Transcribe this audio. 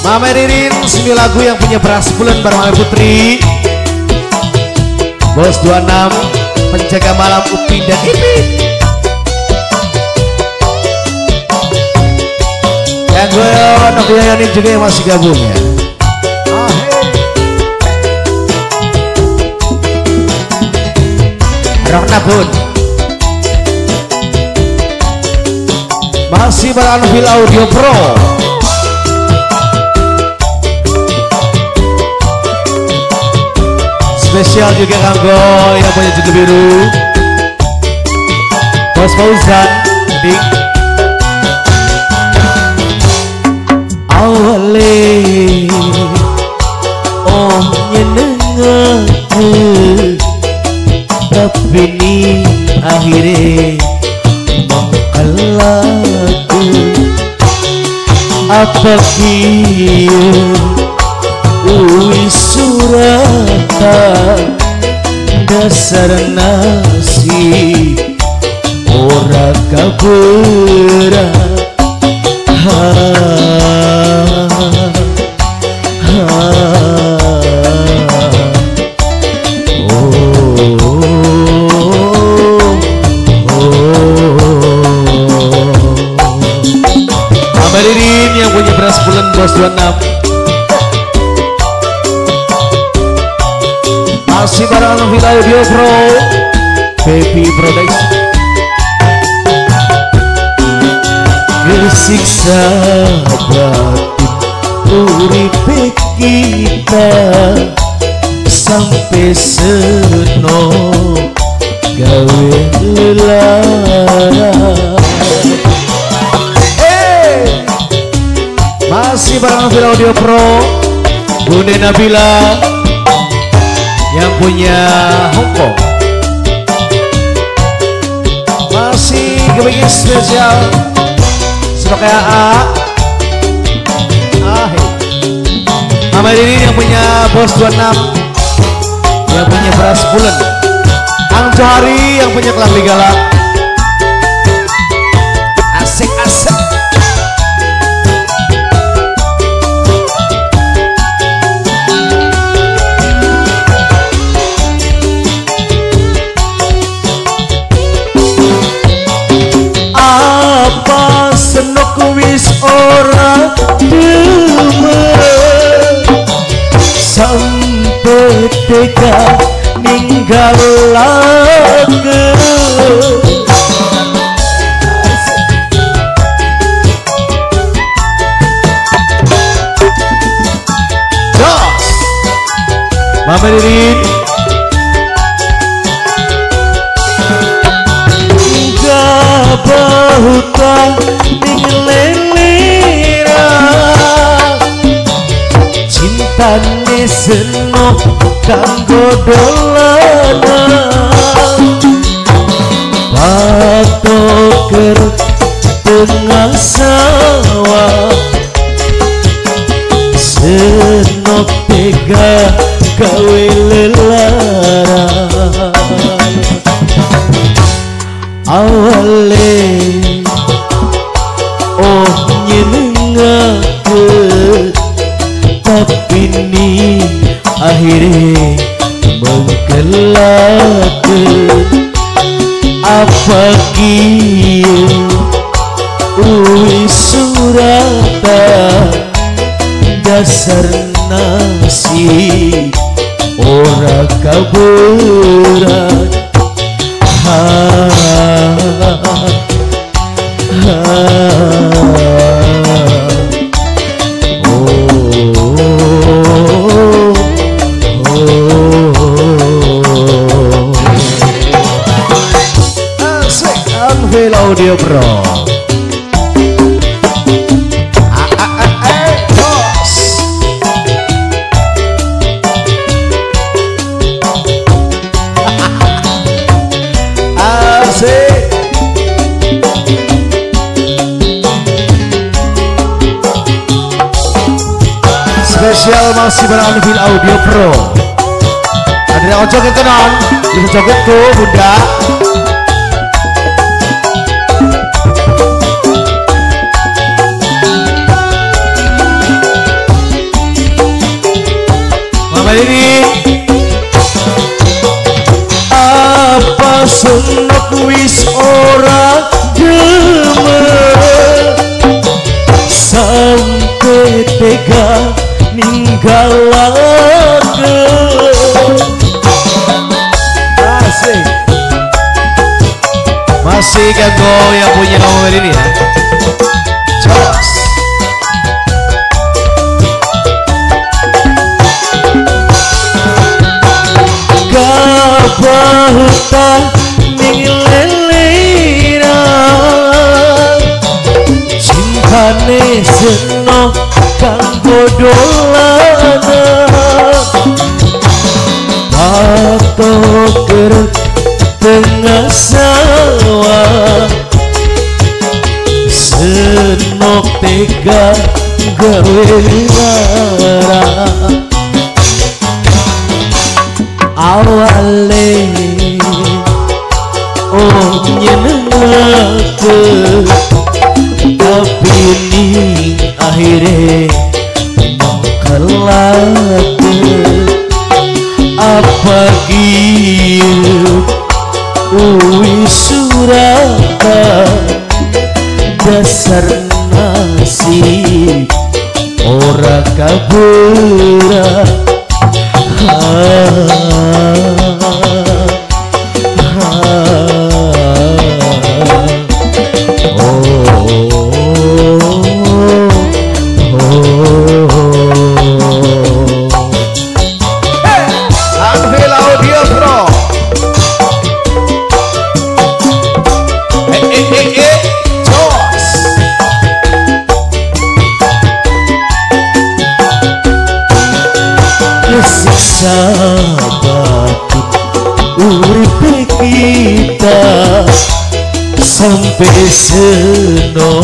Mama Ririn 9 lagu yang punya beras bulan bareng Mama Putri, Bos 26, penjaga malam Upin dan Ipin. Yang gue Nokia Yani juga yang masih gabung ya. Rohna Bun masih bareng Anvil Audio Pro. Spesial juga kanggo yang punya judul biru, Bos Fauzan Dik. Awale oh nyeneng tapi ini akhirnya mengkalaku. Apa kieu surata dasar nasib ora kabura. Amaririn yang punya beras bulan Bos 26 masih bareng Anvil Audio Pro, Baby Production. Bersiksa batin uripe kita sampai seno gawe lelara. Masih bareng Anvil Audio Pro, Bunda Nabila yang punya Hongkong. Masih kebikin spesial sebagai AA. Mama Dini yang punya Bos 26 yang punya beras bulan, Ang Johari yang punya Kelambi Galak. Asik-asik. Ora demen sampai tega ninggalaken. Jos Mama Ririn gabahutan tane seno kanggo dolanan patoker tengah sawah seno tega gawe lelara. Awale oh nyenengakeun tapi ini akhirnya mengkalakeun. Apa kieu surata dasar nasib ora kaburan. Anvil Audio Pro. Bos. Asik. Spesial masih bareng Anvil Audio Pro. Ada yang joget kenon, bisa joget tuh Bunda. tega ninggalakeun. Asik. Masih kanggo yang punya nomor ini ya. Jos. Kabahutan ning lelena, cintane seno kanggo dolana, tato kerut tengah sawah, senok tega gawe marah. Awale oh nyenengakeun, tapi ning akhire mangkalakeun. Apa kieu uwi suratan, dasar nasib ora kabeura. Sahabat uripe kita sampai seno